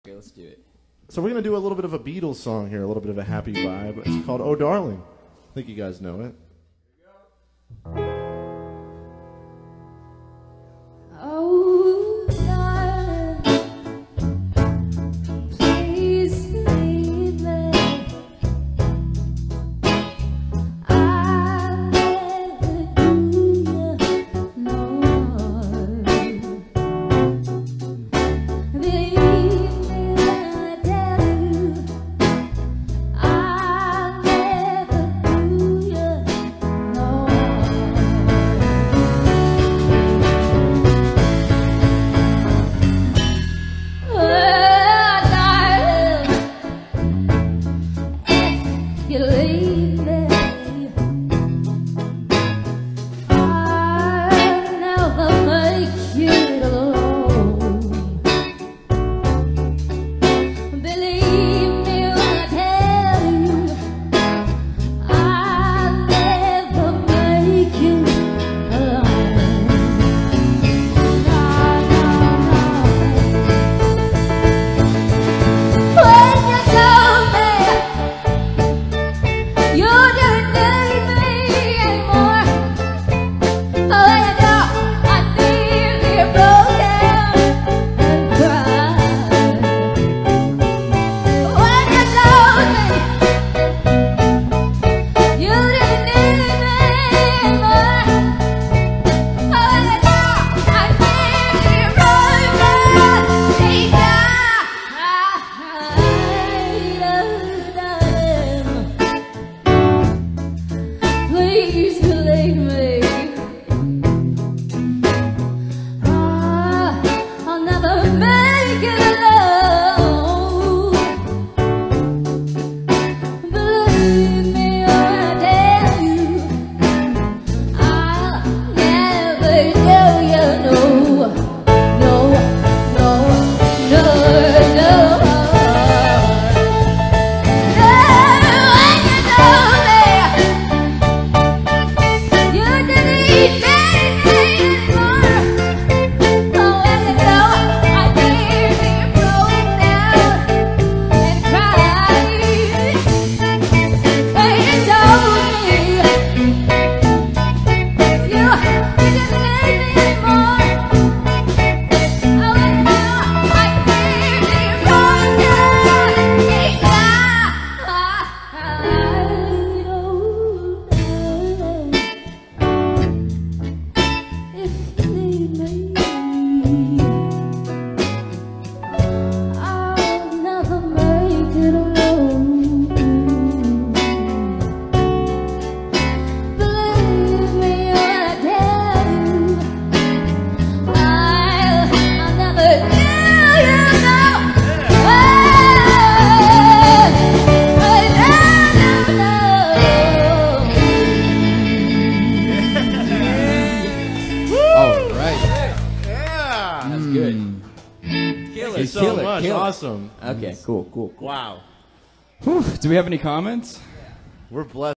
Okay, let's do it. So we're going to do a little bit of a Beatles song here, a little bit of a happy vibe. It's called Oh Darling. I think you guys know it. Oh, darling, please leave me. I'll never do you no harm. Believe me when I tell you, I'll never do you no you leave me, I'll never make it alone. Believe me when I tell you, I'll never make it alone. No, no, no. When you told me you didn't need me anymore, oh, you know I nearly broke down and cried. When you told me you didn't need me anymore, oh, you know I nearly broke down and cried. Please believe me. I'll never make it alone. Believe me when I tell you, I'll never do you no, no, no, no, no. When you told me you didn't need me anymore, oh, when you know I nearly broke down and cried. When you told me you didn't need me anymore, oh, when you know I nearly broke down and cried. If you leave me, I'll never make it alone. Believe me when I tell you, I'll never do you no All right. Yeah. That's good. Thank you so Kill it, much. kill it. Awesome. Okay, cool. Wow. Do we have any comments? We're blessed.